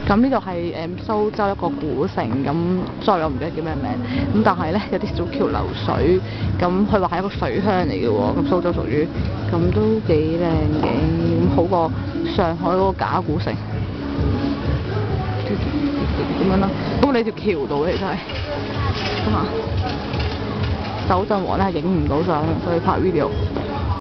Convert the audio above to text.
咁呢度係蘇州一個古城，咁再我唔記得叫咩名，咁但係咧有啲小橋流水，咁佢話係一個水鄉嚟嘅喎，咁蘇州屬於，咁都幾靚嘅，咁好過上海嗰個假古城。點樣啦？咁你條橋度其實係咁啊，手震王咧係影唔到相，所以拍 video。